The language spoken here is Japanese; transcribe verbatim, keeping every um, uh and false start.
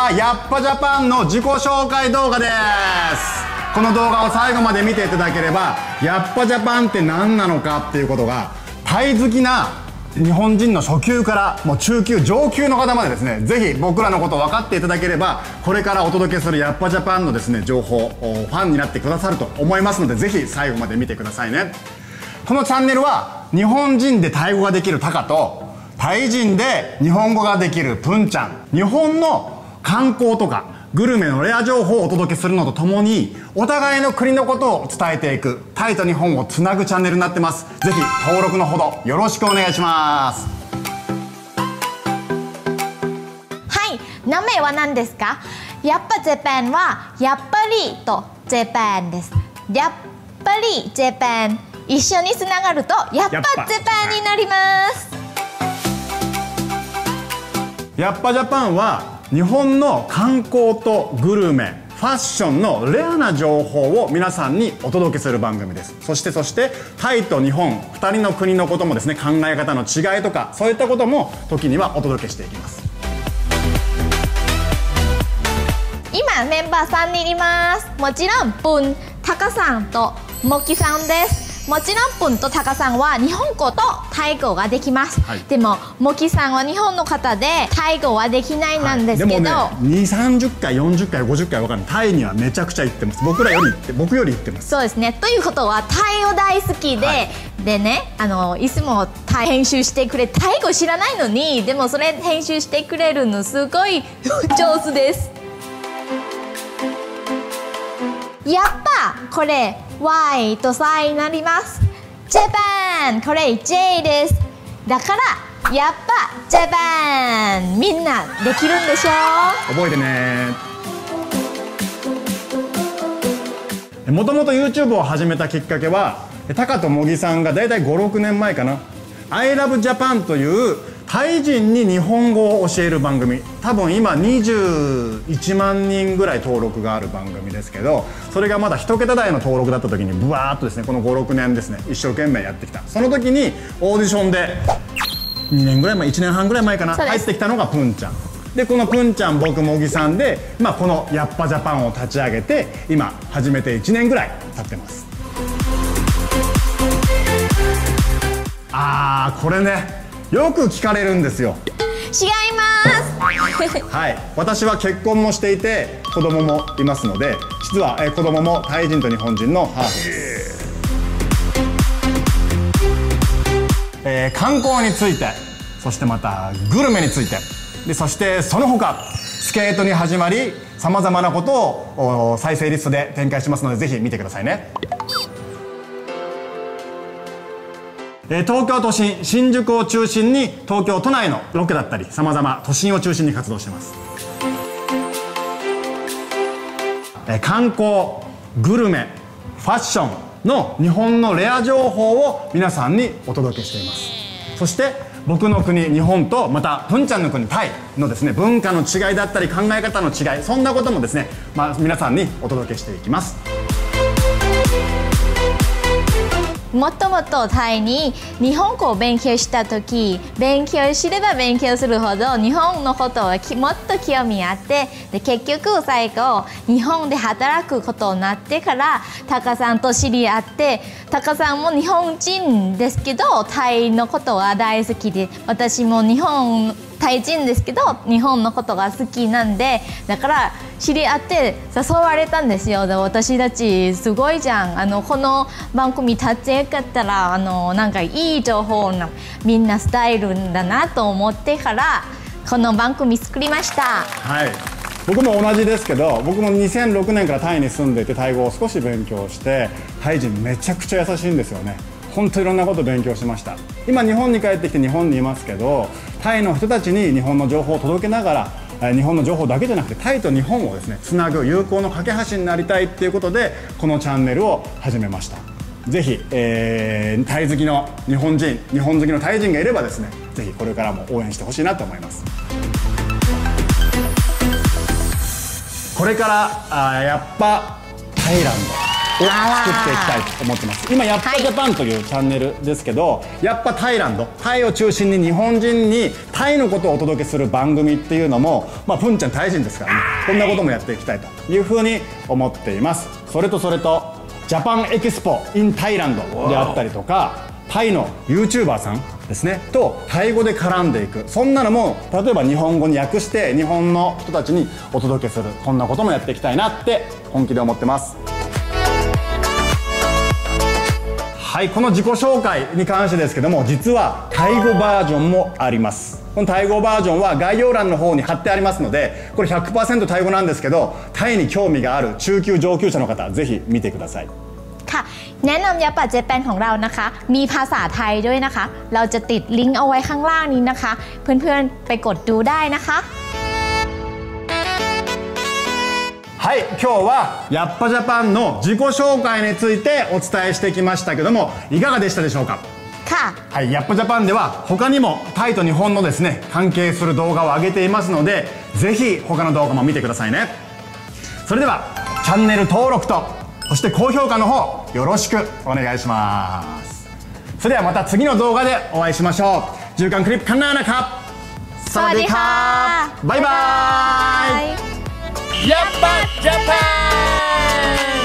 はやっぱジャパンの自己紹介動画です。この動画を最後まで見ていただければ、やっぱジャパンって何なのかっていうことが、タイ好きな日本人の初級からもう中級上級の方までですね、ぜひ僕らのことを分かっていただければ、これからお届けするやっぱジャパンのですね情報、ファンになってくださると思いますので、ぜひ最後まで見てくださいね。このチャンネルは日本人でタイ語ができるタカと、タイ人で日本語ができるプンちゃん、日本の観光とかグルメのレア情報をお届けするのとともに、お互いの国のことを伝えていく、タイと日本をつなぐチャンネルになってます。ぜひ登録のほどよろしくお願いします。 はい、名前は何ですか？やっぱジャパンはやっぱりとジャパンです。やっぱりジャパン、一緒につながるとやっぱジャパンになります。 やっぱジャパンは日本の観光とグルメ、ファッションのレアな情報を皆さんにお届けする番組です。そしてそしてタイと日本ふたりの国のこともですね、考え方の違いとかそういったことも時にはお届けしていきます。 今メンバーさんにんいます。もちろんプン、タカさんとモキさんです。もちろんプンとタカさんは日本語とタイ語ができます、はい、でもモキさんは日本の方でタイ語はできないなんですけど、はい、でもね、にじゅう、さんじゅっかいよんじゅっかいごじゅっかいわかんない、タイにはめちゃくちゃ行ってます。僕らより行って僕より行ってます。そうですね。ということはタイを大好きで、はい、でね、あのいつもタイ編集してくれ、タイ語知らないのにでもそれ編集してくれるのすごい上手です。やっぱこれ Y とサイになります。ジャパン、これ J です。だからやっぱジャパン、みんなできるんでしょう？ 覚えてね。もともと YouTube を始めたきっかけは、タカとモギさんがだいたいごろくねんまえかな、 I love Japan というタイ人に日本語を教える番組、多分今にじゅういちまんにんぐらい登録がある番組ですけど、それがまだ一桁台の登録だった時にブワーっとですね、このごろくねんですね一生懸命やってきた。その時にオーディションでにねんぐらい前、いちねんはんぐらい前かな、入ってきたのがプンちゃんで、このプンちゃん僕モギさんで、まあ、このやっぱジャパンを立ち上げて今始めていちねんぐらい経ってます。あー、これねよく聞かれるんですよ。 違いますはい、私は結婚もしていて子供もいますので、実は、えー、子供もタイ人と日本人のハーフです。えー、観光について、そしてまたグルメについてで、そしてその他スケートに始まりさまざまなことを再生リストで展開しますので、ぜひ見てくださいね。東京都心、新宿を中心に東京都内のロケだったりさまざま都心を中心に活動しています。観光、グルメ、ファッションの日本のレア情報を皆さんにお届けしています。そして僕の国日本とまたプンちゃんの国タイのですね、文化の違いだったり考え方の違い、そんなこともですね、まあ、皆さんにお届けしていきます。 もともとタイに日本語を勉強した時、勉強すれば勉強するほど日本のことはもっと興味あって、で結局最後日本で働くことになってからタカさんと知り合って、タカさんも日本人ですけどタイのことは大好きで、私も日本タイ人ですけど日本のことが好きなんで、だから知り合って誘われたんですよ。で私たちすごいじゃん、あのこの番組立ち上がったらあのなんかいい情報なみんな伝えるんだなと思ってからこの番組作りました。 はい、僕も同じですけど、僕もにせんろくねんからタイに住んでいてタイ語を少し勉強して、タイ人めちゃくちゃ優しいんですよね。本当いろんなことを勉強しました。今日本に帰ってきて日本にいますけど、タイの人たちに日本の情報を届けながら、日本の情報だけじゃなくてタイと日本をですねつなぐ友好の架け橋になりたいっていうことでこのチャンネルを始めました。ぜひ、えー、タイ好きの日本人、日本好きのタイ人がいればですね、ぜひこれからも応援してほしいなと思います。これからあやっぱタイランド作っていきたいと思ってます。今やっぱジャパンというチャンネルですけど、やっぱタイランド、タイを中心に日本人にタイのことをお届けする番組っていうのも、まあプンちゃんタイ人ですからね、こんなこともやっていきたいというふうに思っています。それとそれとジャパンエキスポ in タイランドであったりとか、タイの ユーチューバー さんですねとタイ語で絡んでいく、そんなのも例えば日本語に訳して日本の人たちにお届けする、こんなこともやっていきたいなって本気で思ってます。はい、この自己紹介に関してですけども、実はタイ語バージョンもあります。このタイ語バージョンは概要欄の方に貼ってありますので、これ ひゃくパーセント タイ語なんですけど、タイに興味がある中級上級者の方ぜひ見てください。 ค่ะแนะนำยัปปะเจแปนของเรานะคะมีภาษาไทยด้วยนะคะเราจะติดลิงก์เอาไว้ข้างล่างนี้นะคะเพื่อนๆไปกดดูได้นะคะはい、今日はやっぱジャパンの自己紹介についてお伝えしてきましたけども、いかがでしたでしょうか。 ค่ะはい、やっぱジャパンでは他にもタイと日本のですね関係する動画を上げていますので、ぜひ他の動画も見てくださいね。それではチャンネル登録とそして高評価の方よろしくお願いします。それではまた次の動画でお会いしましょう。中間クリップカンナーナครับสวัสดีค่ะบ๊ายบายやっぱジャパン